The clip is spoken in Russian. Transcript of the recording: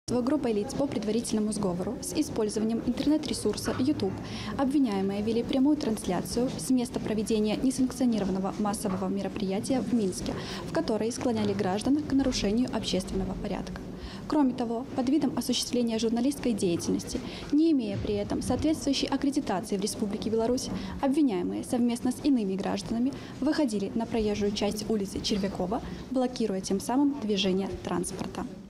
Группой лиц по предварительному сговору с использованием интернет-ресурса YouTube обвиняемые вели прямую трансляцию с места проведения несанкционированного массового мероприятия в Минске, в которой склоняли граждан к нарушению общественного порядка. Кроме того, под видом осуществления журналистской деятельности, не имея при этом соответствующей аккредитации в Республике Беларусь, обвиняемые совместно с иными гражданами выходили на проезжую часть улицы Червякова, блокируя тем самым движение транспорта.